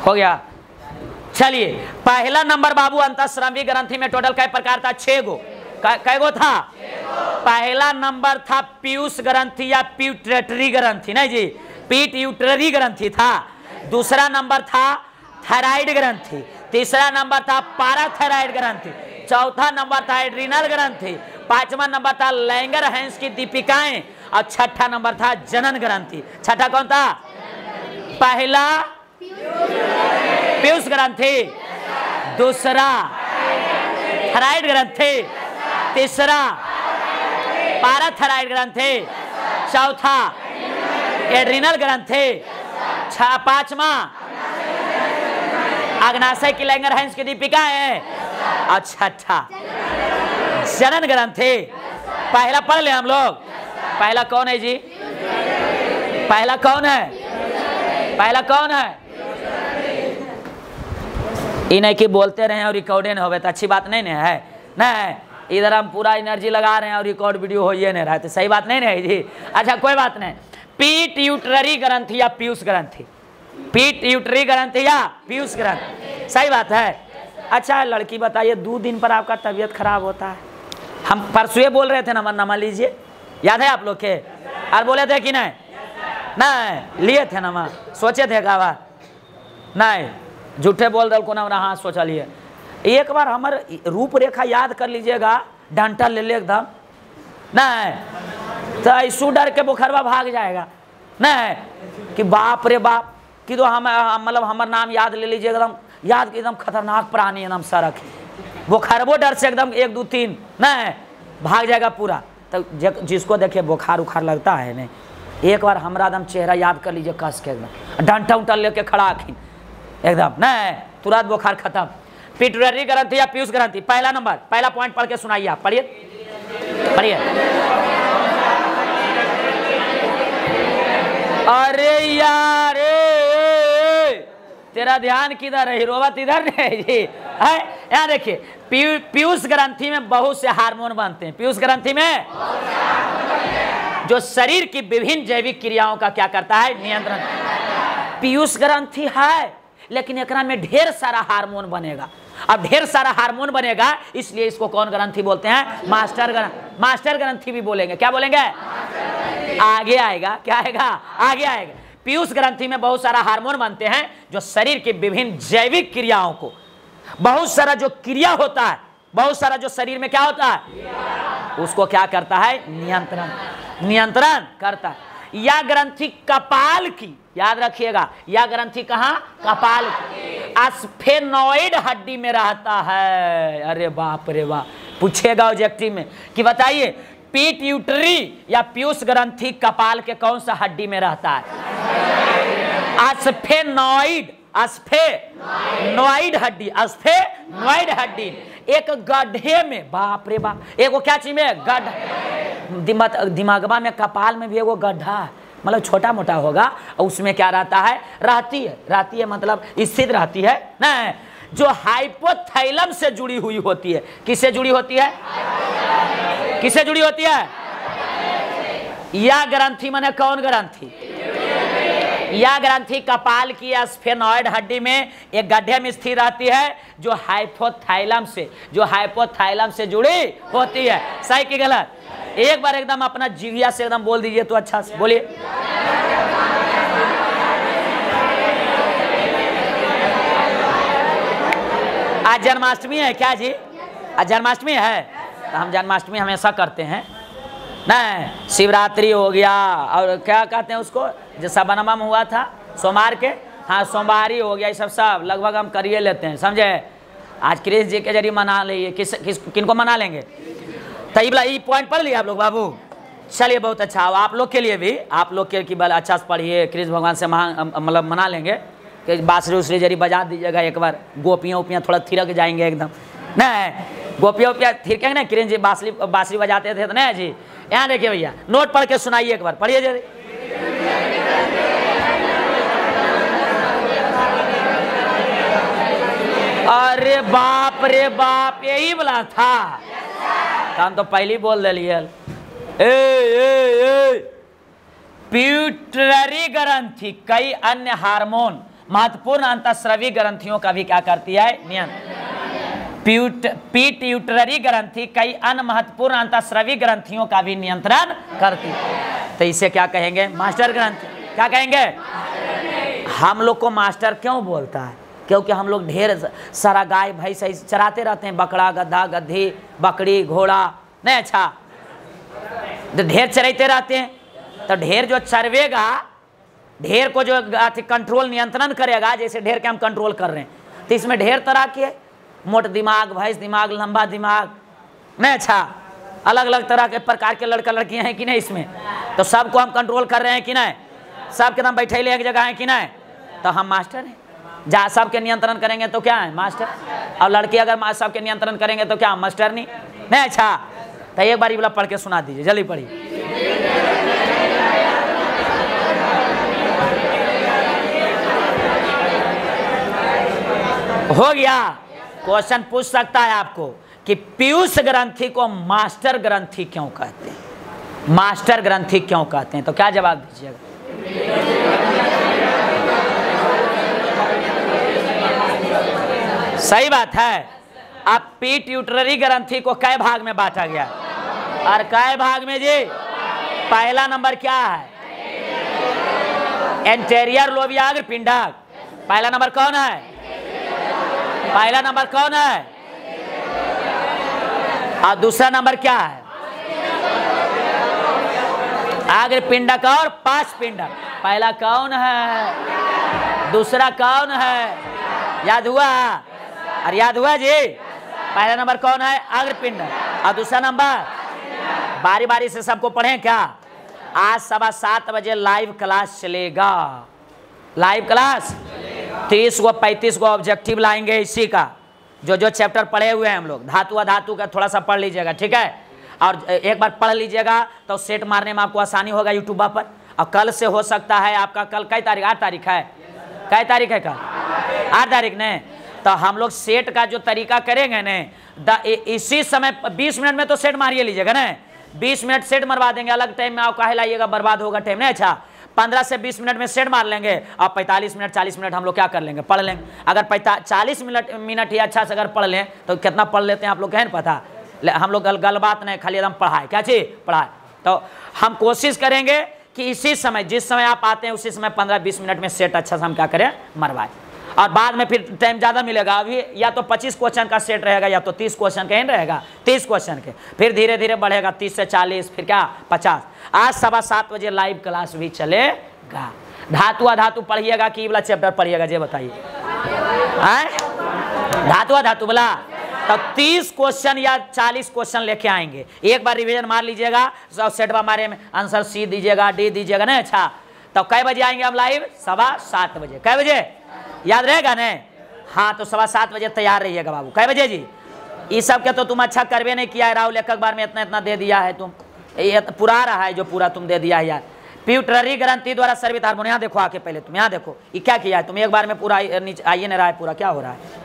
हो गया। चलिए पहला नंबर बाबू अंतःस्रावी ग्रंथि में टोटल कै प्रकार था? 6 गो। कै गो था? पहला नंबर था पीयूष ग्रंथि या प्यूटरी ग्रंथि, नहीं जी, पिट्यूटरी ग्रंथि था। दूसरा नंबर था थायराइड ग्रंथि। तीसरा नंबर था पैराथायराइड ग्रंथि। चौथा नंबर था एड्रीनल ग्रंथि। पांचवा नंबर था लैंगर हैंस की दीपिकाएं। और छठा नंबर था जनन ग्रंथि। छठा कौन था? पहला पीयूष ग्रंथि, दूसरा थायराइड ग्रंथि, तीसरा पैराथायराइड ग्रंथि, चौथा एड्रीनल ग्रंथि, पांचवा अग्नाशय की लैंगर हैंस की दीपिका है, और छठा जनन ग्रंथि। पहला पढ़ ले हम लोग। पहला कौन है जी? पहला कौन है? पहला कौन है? इन्हें की बोलते रहे और रिकॉर्डेड हो तो अच्छी बात नहीं है। नहीं, इधर हम पूरा एनर्जी लगा रहे हैं और रिकॉर्ड वीडियो हो ये नहीं रहा, तो सही बात नहीं है जी। अच्छा कोई बात नहीं। पिट्यूटरी ग्रंथि या पीयूष ग्रंथि, पिट्यूटरी ग्रंथि या पीयूष ग्रंथि, सही बात है। अच्छा लड़की बताइए, 2 दिन पर आपका तबीयत खराब होता है। हम परसों बोल रहे थे ना, नमा लीजिए, याद है आप लोग के? और बोले थे कि नहीं? नहीं लिए थे नमा, सोचे थे का बात नहीं, झूठे बोल दल को ना, हाँ सोचा लिए। एक बार हमारे रूपरेखा याद कर लीजिएगा, डंटा ले ले एकदम, नहीं तो ऐसू डर के बुखारवा भाग जाएगा, नहीं कि बाप रे बाप कि तो हम मतलब हमारा नाम याद ले लीजिए एकदम, याद कि एकदम खतरनाक प्राणी एकदम सरक बुखारबो डर से एकदम 1 2 3 नहीं भाग जाएगा पूरा। तो जिसको देखिए बुखार उखार लगता है नहीं, एक बार हमारा एकदम चेहरा याद कर लीजिए कस के एकदम, डंटा उंटा लेके खड़ा आखिन एकदम, नहीं तुरंत बुखार खत्म। पिट्यूटरी ग्रंथि या पीयूष ग्रंथि, पहला नंबर, पहला पॉइंट पढ़ के सुनाइए आप, पढ़िए पढ़िए। अरे यार तेरा ध्यान किधर है? रोवत इधर नहीं जी है। यहाँ देखिए पीयूष ग्रंथि में बहुत से हार्मोन बनते हैं। पीयूष ग्रंथि में जो शरीर की विभिन्न जैविक क्रियाओं का क्या करता है? नियंत्रण। पीयूष ग्रंथि है लेकिन एकरा में ढेर सारा हार्मोन बनेगा। अब ढेर सारा हार्मोन बनेगा इसलिए इसको कौन ग्रंथि बोलते हैं? मास्टर ग्रंथि। मास्टर ग्रंथि भी बोलेंगे, क्या बोलेंगे? आगे आएगा, क्या आएगा? आगे आएगा। पीयूष ग्रंथि में बहुत सारा हार्मोन बनते हैं जो शरीर की विभिन्न जैविक क्रियाओं को, बहुत सारा जो क्रिया होता है, बहुत सारा जो शरीर में क्या होता है उसको क्या करता है? नियंत्रण करता है। यह ग्रंथि कपाल की, याद रखिएगा, यह ग्रंथि कहाँ? कपाल की स्फेनॉइड हड्डी में रहता है। अरे बाप रे बाप, पूछेगा ऑब्जेक्टिव में कि बताइए पिट्यूटरी या पीयूष ग्रंथि कपाल के कौन सा हड्डी में रहता है? स्फेनॉइड, स्फेनॉइड हड्डी, स्फेनॉइड हड्डी एक गड्ढे में, बाप रे बाप, एगो क्या चीज में? गड्ढा। दिमागवा में, कपाल में भी एगो गड्ढा है, मतलब छोटा मोटा होगा, और उसमें क्या रहता है? रहती है मतलब स्थित रहती है ना, जो हाइपोथैलम से जुड़ी हुई होती है। किससे जुड़ी होती है? किससे जुड़ी होती है? यह ग्रंथि माने कौन ग्रंथि? यह ग्रंथि कपाल की स्फेनॉइड हड्डी में एक गड्ढे में स्थिर रहती है जो हाइपोथैलम से जुड़ी होती है। सही कि गलत? एक बार एकदम अपना जिह्वा से एकदम बोल दीजिए तो अच्छा से बोलिए। आज जन्माष्टमी है क्या जी? आज जन्माष्टमी है तो हम जन्माष्टमी हमेशा करते हैं, नहीं शिवरात्रि हो गया, और क्या कहते हैं उसको जो सबनमा में हुआ था सोमवार के, हाँ सोमवारी हो गया, ये सब लगभग हम करिए लेते हैं, समझे। आज कृष्ण जी के जरिए मना लीजिए। किनको मना लेंगे? तो ये पॉइंट पढ़ लिया आप लोग बाबू? चलिए बहुत अच्छा, आप लोग के लिए भी, आप लोग के बल अच्छा से पढ़िए। कृष्ण भगवान से मतलब मना लेंगे कि बांसुरी उसरी जरी बजा दीजिएगा एक बार, गोपियाँ उपियाँ थोड़ा थिरक जाएंगे एकदम, नहीं गोपियाँ उपियाँ थिरकेंगे ना। कृष्ण जी बांसुरी बजाते थे तो नहीं जी। यहाँ देखिए भैया, नोट पढ़ के सुनाइए एक बार, पढ़िए जरी। अरे बाप रे बाप, यही वाला था, हम तो पहले बोल दिलिए। पिट्यूटरी ग्रंथि कई अन्य हार्मोन महत्वपूर्ण अंतःस्रावी ग्रंथियों का भी क्या करती है, नियंत्रण। पिट्यूटरी ग्रंथि कई अन्य महत्वपूर्ण अंतःस्रावी ग्रंथियों का भी नियंत्रण करती है। तो इसे क्या कहेंगे, मास्टर ग्रंथि। क्या कहेंगे? हम लोग को मास्टर क्यों बोलता है? क्योंकि हम लोग ढेर सारा गाय भैंस चराते रहते हैं, बकरा गधा गधी बकरी घोड़ा, नहीं अच्छा, तो ढेर चराते रहते हैं। तो ढेर जो चरवेगा, ढेर को जो कंट्रोल नियंत्रण करेगा, जैसे ढेर के हम कंट्रोल कर रहे हैं, तो इसमें ढेर तरह के मोट दिमाग, भैंस दिमाग, लंबा दिमाग, नहीं अच्छा, अलग अलग तरह के प्रकार के लड़का लड़कियां हैं कि नहीं इसमें। तो सबको हम कंट्रोल कर रहे हैं कि नहीं, सबके नाम बैठे ले एक जगह है कि नहीं, तो हम मास्टर हैं। जहाँ सबके नियंत्रण करेंगे तो क्या है, मास्टर। और लड़के अगर सबके नियंत्रण करेंगे तो क्या, मास्टर नहीं अच्छा। तो एक बार ये वाला पढ़ के सुना दीजिए, जल्दी पढ़िए। हो गया। क्वेश्चन पूछ सकता है आपको कि पीयूष ग्रंथि को मास्टर ग्रंथि क्यों कहते हैं, मास्टर ग्रंथि क्यों कहते हैं, तो क्या जवाब दीजिएगा? सही बात है। अब पिट्यूटरी ग्रंथि को कै भाग में बांटा गया, और कै भाग में जी? पहला नंबर क्या है, एंटेरियर लोब या अग्रपिंडक। पहला नंबर कौन है, पहला नंबर कौन है, और दूसरा नंबर क्या है, अग्रपिंडक और पार्श्वपिंडक। पहला कौन है, दूसरा कौन है, याद हुआ? और याद हुआ जी? पहला नंबर कौन है, अग्रपिंडक, और दूसरा नंबर, बारी बारी से सबको पढ़ें क्या? आज 7:15 बजे लाइव क्लास चलेगा, लाइव क्लास 30 को 35 को ऑब्जेक्टिव लाएंगे इसी का, जो चैप्टर पढ़े हुए हैं हम लोग। धातु अधातु का थोड़ा सा पढ़ लीजिएगा, ठीक है? और एक बार पढ़ लीजिएगा तो सेट मारने में आपको आसानी होगा यूट्यूब पर। और कल से हो सकता है आपका, कल कई तारीख, 8 तारीख है, कई तारीख है कल, 8 तारीख ने। तो हम लोग सेट का जो तरीका करेंगे न, इसी समय 20 मिनट में तो सेट मारिए लीजिएगा ना, 20 मिनट सेट मरवा देंगे, अलग टाइम में आप काहे लाइएगा, बर्बाद होगा टाइम, नहीं अच्छा। 15 से 20 मिनट में सेट मार लेंगे, और 45 मिनट 40 मिनट हम लोग क्या कर लेंगे, पढ़ लेंगे। अगर 40 मिनट ही अच्छा से अगर पढ़ लें तो कितना पढ़ लेते हैं आप लोग कहें पता। हम लोग गल बात नहीं, खाली एकदम पढ़ाए, क्या चीज़ पढ़ाए। तो हम कोशिश करेंगे कि इसी समय, जिस समय आप आते हैं उसी समय 15-20 मिनट में सेट अच्छा से हम क्या करें, मरवाए। और बाद में फिर टाइम ज़्यादा मिलेगा, अभी या तो 25 क्वेश्चन का सेट रहेगा या तो 30 क्वेश्चन का ही रहेगा, 30 क्वेश्चन के, फिर धीरे धीरे बढ़ेगा 30 से 40, फिर क्या 50। आज 7:15 बजे लाइव क्लास भी चलेगा। धातु अधातु पढ़िएगा कि वाला चैप्टर पढ़िएगा, जे बताइए, धातु अधातु बोला तो 30 क्वेश्चन या 40 क्वेश्चन लेके आएंगे। एक बार रिवीजन मार लीजिएगा, सेटवा मारे में आंसर सी दीजिएगा, डी दीजिएगा ना। अच्छा, तो कै बजे आएंगे हम लाइव, 7:15 बजे। कै बजे याद रहेगा ने? हाँ, तो 7:15 बजे तैयार रहिएगा बाबू। कै बजे जी? ये सब के तो तुम अच्छा करवे नहीं किया है राहुल, एक बार में इतना इतना दे दिया है तुम, ये पूरा रहा है जो पूरा तुम दे दिया है यार। पिट्यूटरी ग्रंथि द्वारा स्रावित हार्मोन, यहाँ देखो आके पहले तुम, यहाँ देखो ये क्या किया है तुम, एक बार में पूरा नीचे आइए नहीं रहा है पूरा, क्या हो रहा है?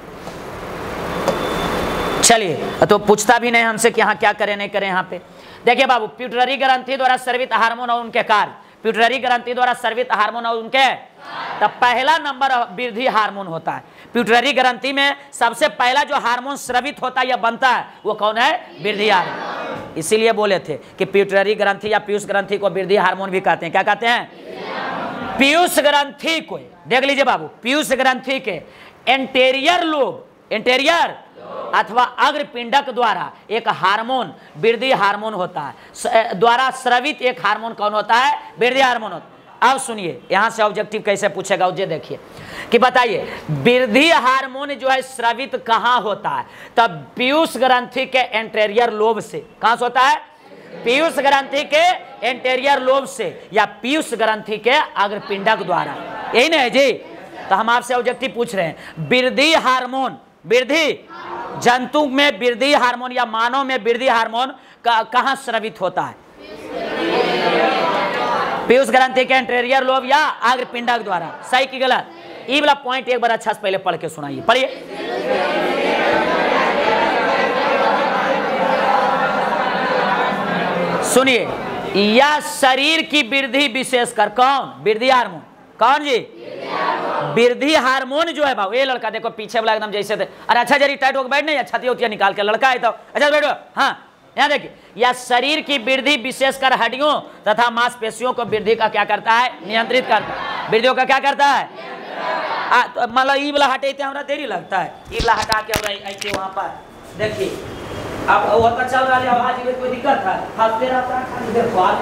चलिए, तो पूछता भी नहीं हमसे कि यहाँ क्या करें नहीं करें। यहाँ पे देखिए बाबू, पिट्यूटरी ग्रंथि द्वारा स्रावित हार्मोन और उनके कार्य। पिट्यूटरी ग्रंथि द्वारा स्रावित हार्मोन और उनके, तो पहला नंबर वृद्धि हार्मोन होता है। पिट्यूटरी ग्रंथि में सबसे पहला जो हार्मोन स्रावित होता है या बनता है वो कौन है? वृद्धि हार्मोन। इसीलिए बोले थे कि पिट्यूटरी ग्रंथि या पीयूष ग्रंथि को वृद्धि हार्मोन भी कहते हैं। क्या कहते हैं? पीयूष ग्रंथि को देख लीजिए बाबू, पीयूष ग्रंथि के एंटेरियर लोब, एंटेरियर अथवा अग्रपिंडक द्वारा एक हार्मोन वृद्धि हार्मोन होता है, द्वारा स्रावित एक हार्मोन कौन होता है? वृद्धि हार्मोन होता है। अब सुनिए, यहां से ऑब्जेक्टिव कैसे पूछेगा उसे देखिए कि बताइए वृद्धि हार्मोन जो है स्रावित कहां होता है? तब पीयूष ग्रंथि के एंटेरियर लोब से। कहां से होता है? पीयूष ग्रंथि के एंटेरियर लोब से या पीयूष ग्रंथि के अग्रपिंडक द्वारा, यही नहीं है जी? तो हम आपसे ऑब्जेक्टिव पूछ रहे हैं, वृद्धि हार्मोन, वृद्धि जंतु में वृद्धि हार्मोन या मानव में वृद्धि हार्मोन कहां स्रावित होता है? पीयूष ग्रंथि के एंटेरियर लोब या अग्रपिंडक द्वारा। सही की गलत? ये वाला पॉइंट एक बार अच्छा से पहले पढ़ के सुनाइए, पढ़िए। सुनिए, यह शरीर की वृद्धि विशेषकर कौन? वृद्धि हार्मोन। कौन जी? वृद्धि हार्मोन जो है बाबू, ये लड़का देखो पीछे वाला एकदम जैसे थे, अरे अच्छा जरी टाइट होकर बैठ नहीं, छाती होती निकाल के लड़का है तो अच्छा बैठो। हाँ यहाँ देखिए, या शरीर की वृद्धि विशेषकर हड्डियों तथा मांसपेशियों को वृद्धि का क्या करता है, नियंत्रित करता है। वृद्धियों का क्या करता है, तो मतलब ई वाला हटे हमारा देरी लगता है, ई वाला हटा के ऐसे वहाँ पर देखिए, अब वो तो चल रहा है आवाज में कोई दिक्कत है, हंसते रहता है खाली देखो आ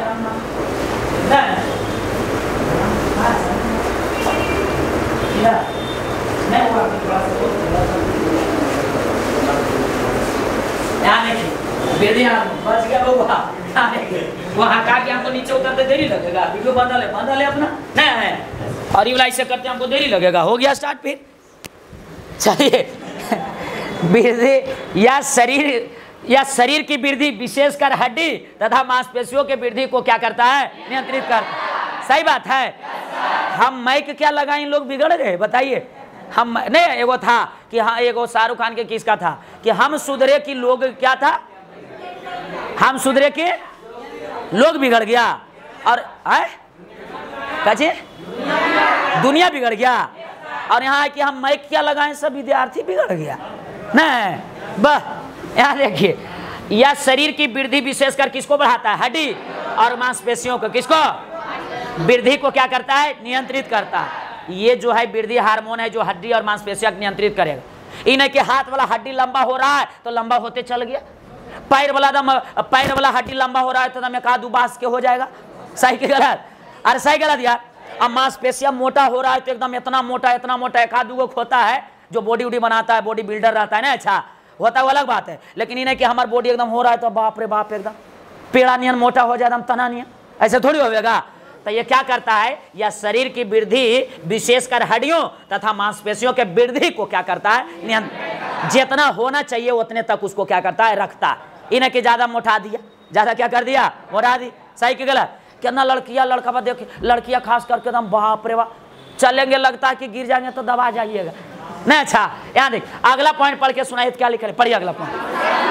बच गया वो हटा के हमको नीचे उतरते देरी लगेगा, वीडियो बंद है अपना नहीं है, और ये ऐसे करते हमको देरी लगेगा। हो गया स्टार्ट फिर चलिए। वृद्धि या शरीर की वृद्धि विशेषकर हड्डी तथा मांसपेशियों के वृद्धि को क्या करता है, नियंत्रित करता है। सही बात है। हम माइक क्या लगाए, इन लोग बिगड़ गए बताइए। हम नहीं, एगो था कि हाँ, एगो शाहरुख खान के किसका था कि हम सुधरे कि लोग क्या था, हम सुधरे कि लोग बिगड़ गया, और कहे दुनिया बिगड़ गया, और यहाँ कि हम माइक क्या लगाएं सब विद्यार्थी बिगड़ गया। नहीं बस यहाँ देखिए, यह शरीर की वृद्धि विशेषकर किसको बढ़ाता है, हड्डी और मांसपेशियों को, किसको, वृद्धि को क्या करता है, नियंत्रित करता है। ये जो है वृद्धि हार्मोन है जो हड्डी और मांसपेशियों को नियंत्रित करेगा। इन्हें कि हाथ वाला हड्डी लंबा हो रहा है तो लंबा होते चल गया, पैर वाला हड्डी लंबा हो रहा है तो दम एक आध बांस के हो जाएगा। सही के गलत, अरे सही गलत यार। अब मांसपेशियां मोटा हो रहा है तो एकदम इतना मोटा एक आध दुगो होता है जो बॉडी उडी बनाता है, बॉडी बिल्डर रहता है ना, अच्छा होता है वो अलग बात है। लेकिन इन्हें कि हमारा बॉडी एकदम हो रहा है तो बाप रे बाप एकदम पेड़ा नियन मोटा हो जाए, एकदम तना नियन, ऐसे थोड़ी होगा। तो ये क्या करता है, या शरीर की वृद्धि विशेषकर हड्डियों तथा मांसपेशियों के वृद्धि को क्या करता है, नियंत्रण। जितना होना चाहिए उतने तक उसको क्या करता है, रखता है। इन्हें कि ज्यादा मोटा दिया, ज्यादा क्या कर दिया, मोटा दी। सही कि गलत। कितना लड़कियां लड़का पर देखिए, लड़कियां खास करके एकदम बाप रे बाप चलेंगे, लगता है कि गिर जाएंगे तो दबा जाइएगा नहीं। अच्छा यहाँ देख, अगला पॉइंट पढ़ के सुनाइए, क्या लिखे, पढ़िए अगला पॉइंट।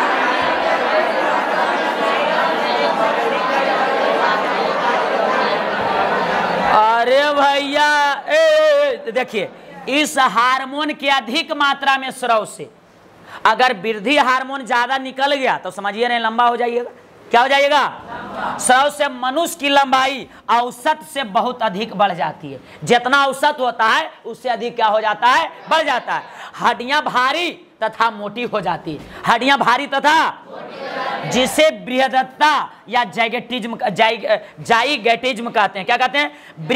अरे भैया देखिए, इस हार्मोन की अधिक मात्रा में स्राव से अगर वृद्धि हार्मोन ज्यादा निकल गया तो समझिए नहीं, लंबा हो जाइएगा। क्या हो जाइएगा, स्राव से मनुष्य की लंबाई औसत से बहुत अधिक बढ़ जाती है। जितना औसत होता है उससे अधिक क्या हो जाता है, बढ़ जाता है। हड्डियां भारी तथा मोटी हो जाती है, हड्डियां भारी तथा जिसे बृहत्ता या जाइगेटिज्म कहते हैं। क्या कहते हैं,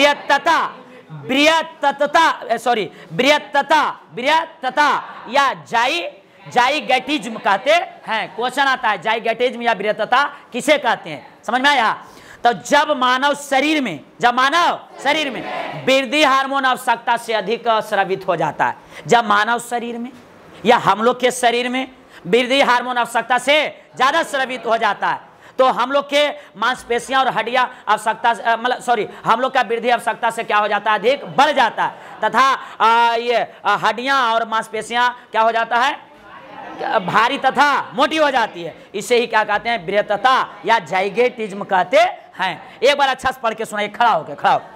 बृहत्तता या जाइगेटिज्म कहते हैं। क्वेश्चन आता है, जाइगेटिज्म या बृहत्तता किसे कहते हैं, समझ में आया। तो जब मानव शरीर में वृद्धि हार्मोन आवश्यकता से अधिक स्रावित हो जाता है, जब मानव शरीर में या हम लोग के शरीर में वृद्धि हार्मोन आवश्यकता से ज्यादा स्रावित हो जाता है, तो हम लोग के मांसपेशियां और हड्डियां हम लोग का वृद्धि आवश्यकता से क्या हो जाता है, अधिक बढ़ जाता है, तथा ये हड्डियां और मांसपेशियां क्या हो जाता है, भारी तथा मोटी हो जाती है। इसे ही क्या कहते हैं, बृहत्तता या जाइगेटिज्म कहते हैं। एक बार अच्छा से पढ़ के सुनाइए, खड़ा होके, खड़ा हो।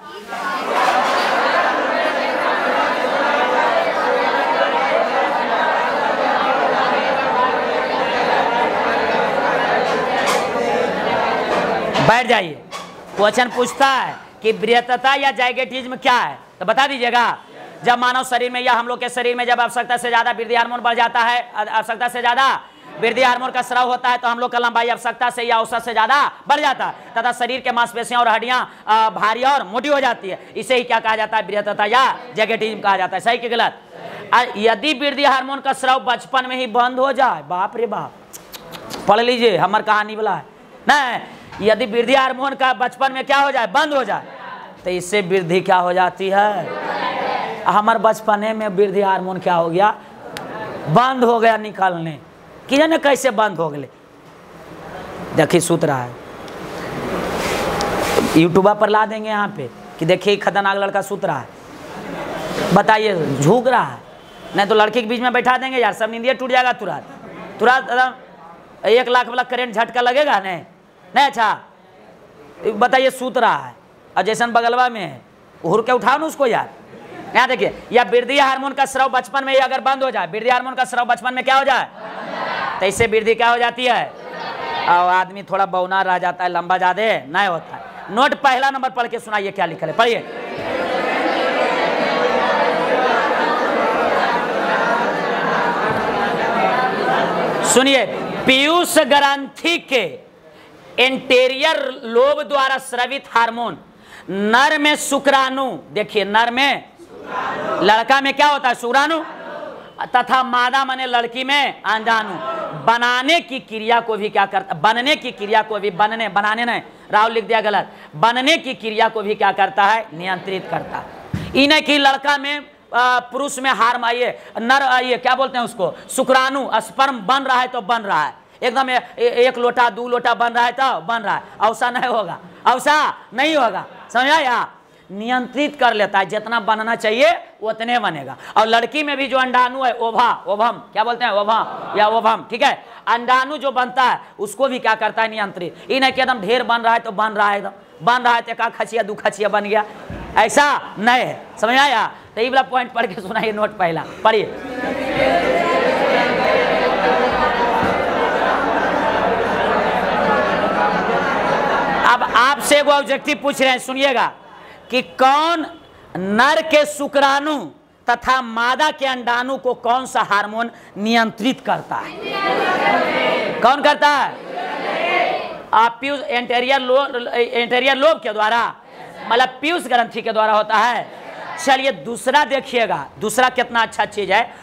बैठ जाइए। क्वेश्चन पूछता है कि बृहत्तता या जाइगेटिज्म क्या है, तो बता दीजिएगा। जब मानव शरीर में या हम लोग के शरीर में जब आवश्यकता से ज्यादा वृद्धि हार्मोन बढ़ जाता है, आवश्यकता से ज्यादा वृद्धि हार्मोन का स्राव होता है, तो हम लोग का लंबाई आवश्यकता से या औसत से ज्यादा बढ़ जाता है, तथा शरीर के मांसपेशियां और हड्डियां भारी और मोटी हो जाती है। इसे ही क्या कहा जाता है, बृहत्तता या जाइगेटिज्म कहा जाता है। सही कि गलत। यदि वृद्धि हार्मोन का स्राव बचपन में ही बंद हो जाए, बाप रे बाप, पढ़ लीजिए, हमार कहानी वाला है नहीं। यदि वृद्धि हार्मोन का बचपन में क्या हो जाए, बंद हो जाए, तो इससे वृद्धि क्या हो जाती है, हमारे बचपने में वृद्धि हार्मोन क्या हो गया, बंद हो गया निकलने। कि जाने कैसे बंद हो गए, देखिए सूत रहा है, यूट्यूबर पर ला देंगे यहाँ पे कि देखिए खतरनाक लड़का सूत रहा है, बताइए झुक रहा है, नहीं तो लड़के के बीच में बैठा देंगे यार, सब नींदिया टूट जाएगा तुरंत 1 लाख वाला करेंट झटका लगेगा नहीं। अच्छा बताइए सूत रहा है, और जैसन बगलवा में है, उड़ के उठाओ ना उसको यार, यहाँ देखिए, या वृद्धि हार्मोन का स्राव बचपन में ही अगर बंद हो जाए, वृद्धि हार्मोन का स्राव बचपन में क्या हो जाए, तो इससे वृद्धि क्या हो जाती है, और आदमी थोड़ा बौना रह जाता है, लंबा ज्यादा नहीं होता है। नोट पहला नंबर पढ़ के सुनाइए क्या लिखा है, पढ़िए। सुनिए, पीयूष ग्रंथि के एंटेरियर लोब द्वारा स्रावित हार्मोन नर में शुक्राणु, देखिए नर में, लड़का में क्या होता है शुक्राणु, तथा मादा माने लड़की में अंडाणु बनाने की क्रिया को भी क्या करता, बनने की क्रिया को भी, बनाने नहीं, राहुल लिख दिया गलत, बनने की क्रिया को भी क्या करता है, नियंत्रित करता है। इन्हें की लड़का में, पुरुष में हार्म आइए, नर आइए, क्या बोलते हैं उसको, शुक्राणु, स्पर्म बन रहा है तो बन रहा है, एकदम एक लोटा 2 लोटा बन रहा है तो बन रहा है, अवसा नहीं होगा, अवसा नहीं होगा, समझा या, नियंत्रित कर लेता है, जितना बनना चाहिए उतने बनेगा। और लड़की में भी जो अंडाणु है, ओभम क्या बोलते हैं, ओभम या ओभम, ठीक है, अंडाणु जो बनता है उसको भी क्या करता है, नियंत्रित। ये नहीं कि एकदम ढेर बन रहा है तो बन रहा है, एकदम बन रहा है तो 1 खचिया 2 खचिया बन गया, ऐसा नहीं है, समझ आया। तो ये वाला पॉइंट पढ़ के सुनाइए, नोट पहला पढ़िए। अब आपसे एक ऑब्जेक्टिव पूछ रहे हैं, सुनिएगा कि कौन नर के शुक्राणु तथा मादा के अंडाणु को कौन सा हार्मोन नियंत्रित करता है, कौन करता है, पीयूष एंटेरियर लोब के द्वारा, मतलब पीयूष ग्रंथि के द्वारा होता है। चलिए दूसरा देखिएगा, दूसरा कितना अच्छा चीज है,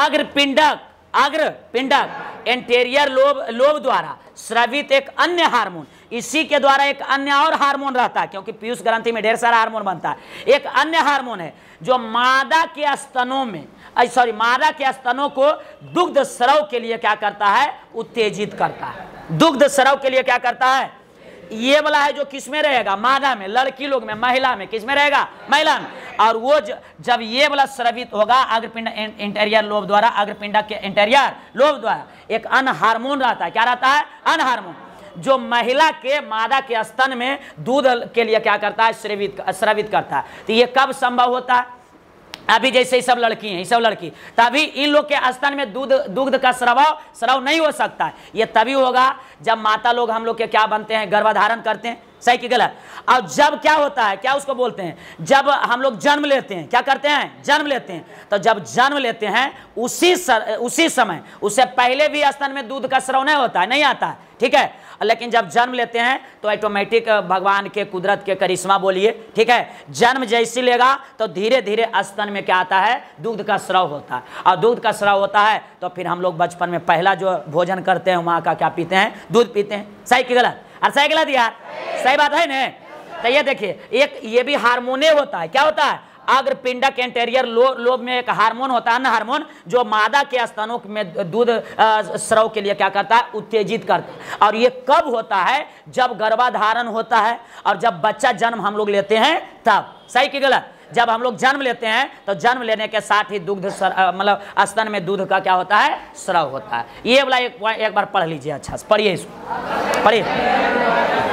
अग्रपिंडक एंटेरियर लोब द्वारा स्रावित एक अन्य हार्मोन, इसी के द्वारा एक अन्य और हार्मोन रहता है, क्योंकि पीयूष ग्रंथि में ढेर सारा हार्मोन बनता है। एक अन्य हार्मोन है जो मादा के स्तनों में, मादा के स्तनों को दुग्ध स्राव के लिए क्या करता है, उत्तेजित करता है। दुग्ध स्राव के लिए क्या करता है, ये वाला है जो किसमें रहेगा, मादा में, लड़की लोग में, महिला में, किसमें रहेगा, महिला में। और वो जब ये वाला स्रावित होगा अग्रपिंड इंटीरियर लोब द्वारा, अग्रपिंडक के इंटीरियर लोब द्वारा एक अन्य हार्मोन रहता है, क्या रहता है, अन्य हार्मोन, जो महिला के मादा के स्तन में दूध के लिए क्या करता है, स्रावित करता है। तो ये कब संभव होता है, अभी जैसे ये सब लड़की हैं, ये सब लड़की, तभी इन लोग के स्तन में दूध का स्राव नहीं हो सकता है। ये तभी होगा जब माता लोग हम लोग के क्या बनते हैं, गर्भधारण करते हैं, सही कि गलत। और जब क्या होता है, क्या उसको बोलते हैं, जब हम लोग जन्म लेते हैं, क्या करते हैं, जन्म लेते हैं। तो जब जन्म लेते हैं उसी समय, उससे पहले भी स्तन में दूध का स्राव नहीं होता है, नहीं आता है, ठीक है। लेकिन जब जन्म लेते हैं तो ऑटोमेटिक भगवान के कुदरत के करिश्मा बोलिए, ठीक है, जन्म जैसे लेगा तो धीरे धीरे स्तन में क्या आता है, दूध का स्राव होता है। और दूध का स्राव होता है तो फिर हम लोग बचपन में पहला जो भोजन करते हैं वहाँ का क्या पीते हैं, दूध पीते हैं, सही कि गलत, और सही गलत यार, सही बात है ना। तो ये देखिए, एक ये भी हार्मोने होता है, क्या होता है, अग्रपिंडक एंटेरियर लोब में एक हार्मोन होता है, अन्य हार्मोन, जो मादा के स्तनों में दूध स्राव के लिए क्या करता है, उत्तेजित करता है। और ये कब होता है, जब गर्भाधारण होता है और जब बच्चा जन्म हम लोग लेते हैं तब, सही कि गलत। जब हम लोग जन्म लेते हैं तो जन्म लेने के साथ ही दूध मतलब स्तन में दूध का क्या होता है, स्राव होता है। ये वाला एक बार पढ़ लीजिए, अच्छा से पढ़िए, इसको पढ़िए।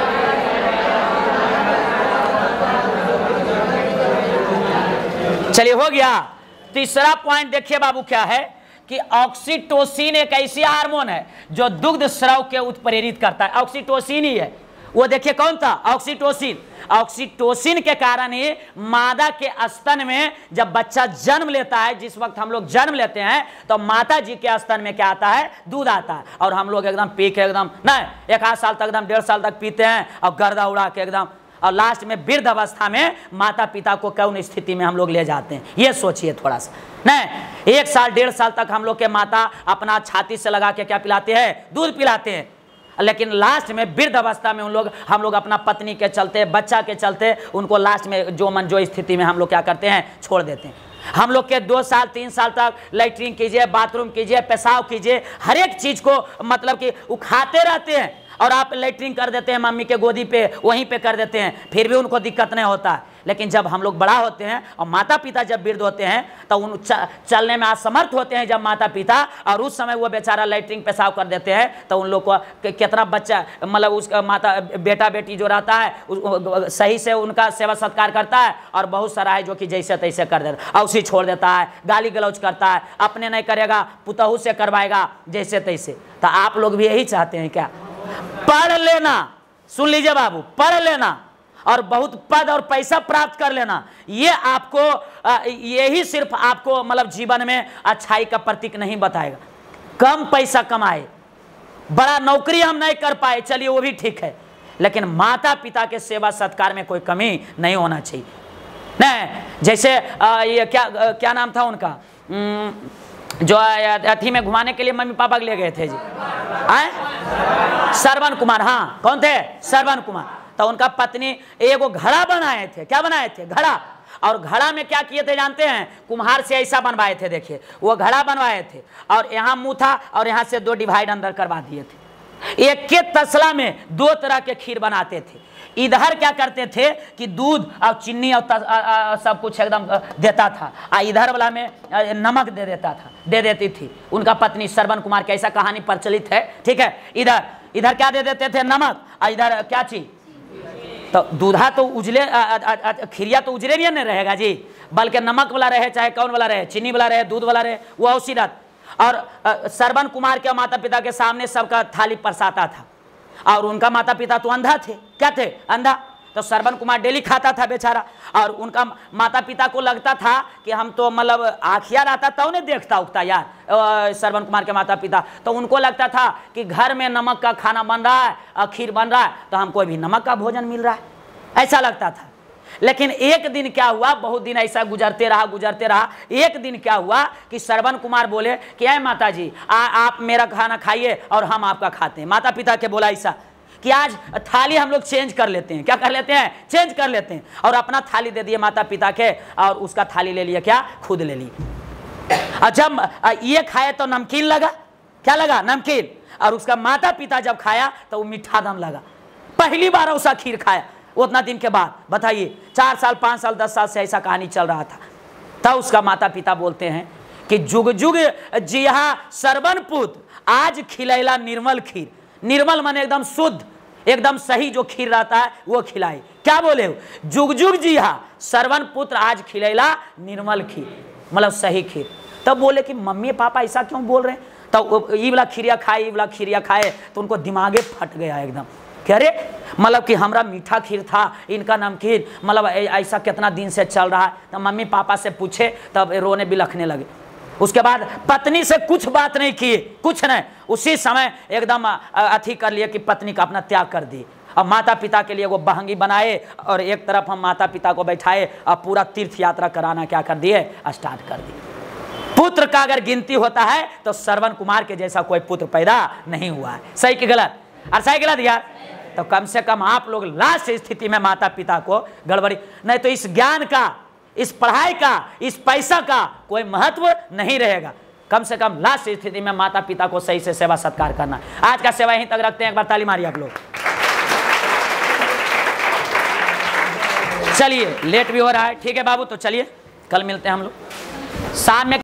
चलिए हो गया। तीसरा पॉइंट देखिए बाबू, क्या है कि ऑक्सीटोसिन एक ऐसी हार्मोन है जो दुग्ध स्राव के उत्प्रेरित करता है, ऑक्सीटोसिन ही है वो। देखिए कौन था, ऑक्सीटोसिन। ऑक्सीटोसिन के कारण ही मादा के स्तन में जब बच्चा जन्म लेता है, जिस वक्त हम लोग जन्म लेते हैं तो माता जी के स्तन में क्या आता है, दूध आता है। और हम लोग एकदम पी के एकदम नहीं 1 आध साल तक, एकदम 1.5 साल तक पीते हैं और गर्दा उड़ा के एकदम, और लास्ट में वृद्ध अवस्था में माता पिता को कौन स्थिति में हम लोग ले जाते हैं, ये सोचिए थोड़ा सा। नहीं 1 साल 1.5 साल तक हम लोग के माता अपना छाती से लगा के क्या पिलाते हैं, दूध पिलाते हैं। लेकिन लास्ट में वृद्ध अवस्था में हम लोग अपना पत्नी के चलते, बच्चा के चलते उनको लास्ट में जो स्थिति में हम लोग क्या करते हैं, छोड़ देते हैं। हम लोग के 2 साल 3 साल तक लैट्रिन कीजिए, बाथरूम कीजिए, पेशाब कीजिए, हर एक चीज को मतलब कि वो खाते रहते हैं। और आप लेटरिन कर देते हैं मम्मी के गोदी पे, वहीं पे कर देते हैं, फिर भी उनको दिक्कत नहीं होता है। लेकिन जब हम लोग बड़ा होते हैं और माता पिता जब वृद्ध होते हैं तो उन चलने में असमर्थ होते हैं जब माता पिता, और उस समय वो बेचारा लेटरिन पेशाब कर देते हैं, तो उन लोग को कितना बच्चा मतलब उसका माता बेटा बेटी जो रहता है सही से उनका सेवा सत्कार करता है, और बहुत सारा है जो कि जैसे तैसे कर देता है, औसी छोड़ देता है, गाली गलौज करता है, अपने नहीं करेगा पुतहू से करवाएगा जैसे तैसे। तो आप लोग भी यही चाहते हैं क्या? पढ़ लेना, सुन लीजिए बाबू, पढ़ लेना और बहुत पद और पैसा प्राप्त कर लेना, ये आपको यही सिर्फ आपको मतलब जीवन में अच्छाई का प्रतीक नहीं बताएगा। कम पैसा कमाए, बड़ा नौकरी हम नहीं कर पाए, चलिए वो भी ठीक है, लेकिन माता पिता के सेवा सत्कार में कोई कमी नहीं होना चाहिए। नहीं जैसे ये क्या नाम था उनका, जो अथी में घुमाने के लिए मम्मी पापा ले गए थे जी, श्रवण कुमार, हाँ कौन थे? श्रवण कुमार। तो उनका पत्नी एगो घड़ा बनाए थे, क्या बनाए थे? घड़ा। और घड़ा में क्या किए थे जानते हैं? कुम्हार से ऐसा बनवाए थे, देखिए वो घड़ा बनवाए थे, और यहाँ मुंह था और यहाँ से 2 डिवाइड अंदर करवा दिए थे। एक के तसला में 2 तरह के खीर बनाते थे। इधर क्या करते थे कि दूध और चीनी और सब कुछ एकदम देता था, और इधर वाला में नमक दे देती थी उनका पत्नी श्रवण कुमार की, ऐसा कहानी प्रचलित है, ठीक है। इधर क्या दे देते थे? नमक, और इधर क्या चीज? तो दूधा तो उजले खीरिया तो उजले भी नहीं रहेगा जी, बल्कि नमक वाला रहे, चाहे कौन वाला रहे, चीनी वाला रहे, दूध वाला रहे, वो उसी रात। और श्रवण कुमार के माता पिता के सामने सबका थाली परसाता था, और उनका माता पिता तो अंधा थे, क्या थे? अंधा। तो श्रवण कुमार डेली खाता था बेचारा, और उनका माता पिता को लगता था कि हम तो मतलब आँखिया रहता था उन्हें देखता उगता यार, श्रवण कुमार के माता पिता, तो उनको लगता था कि घर में नमक का खाना बन रहा है और खीर बन रहा है, तो हमको भी नमक का भोजन मिल रहा है, ऐसा लगता था। लेकिन एक दिन क्या हुआ, बहुत दिन ऐसा गुजरते रहा। एक दिन क्या हुआ कि श्रवण कुमार बोले कि अरे माता जी आप मेरा खाना खाइए और हम आपका खाते हैं। माता पिता के बोला ऐसा कि आज थाली हम लोग चेंज कर लेते हैं, क्या कर लेते हैं? चेंज कर लेते हैं, और अपना थाली दे दिए माता पिता के, और उसका थाली ले लिया, क्या? खुद ले ली। और जब ये खाए तो नमकीन लगा, क्या लगा? नमकीन। और उसका माता पिता जब खाया तो वो मीठा दम लगा। पहली बार उसका खीर खाया उतना दिन के बाद। बताइए 4 साल 5 साल 10 साल से ऐसा कहानी चल रहा था। तब उसका माता पिता बोलते हैं कि जुग जुग जिहा श्रवण पुत्र, आज खिलैला निर्मल खीर। निर्मल माने एकदम शुद्ध, एकदम सही जो खीर रहता है वो खिलाई। क्या बोले हो? जुग जुग जिहा श्रवण पुत्र, आज खिलैला निर्मल खीर, मतलब सही खीर। तब बोले कि मम्मी पापा ऐसा क्यों बोल रहे हैं? तो ये वाला खीरिया खाए, ये वाला खीरिया खाए, तो उनको दिमागे फट गया एकदम। कह रहे मतलब कि हमारा मीठा खीर था, इनका नमकीन, मतलब ऐसा कितना दिन से चल रहा है। तो मम्मी पापा से पूछे, तब रोने बिलखने लगे। उसके बाद पत्नी से कुछ बात नहीं की, कुछ नहीं, उसी समय एकदम अथी कर लिए कि पत्नी का अपना त्याग कर दी, और माता पिता के लिए वो बहंगी बनाए, और एक तरफ हम माता पिता को बैठाए और पूरा तीर्थ यात्रा कराना क्या कर दिए? स्टार्ट कर दिए। पुत्र का अगर गिनती होता है तो श्रवण कुमार के जैसा कोई पुत्र पैदा नहीं हुआ है। सही कि गलत? और सही गलत यार? तो कम से कम आप लोग लास्ट स्थिति में माता पिता को गड़बड़ी नहीं, तो इस ज्ञान का, इस पढ़ाई का, इस पैसा का कोई महत्व नहीं रहेगा। कम से कम लास्ट स्थिति में माता पिता को सही से सेवा सत्कार करना। आज का सेवा यहीं तक रखते हैं, एक बार ताली मारिए आप लोग। चलिए लेट भी हो रहा है, ठीक है बाबू, तो चलिए कल मिलते हैं हम लोग शाम में।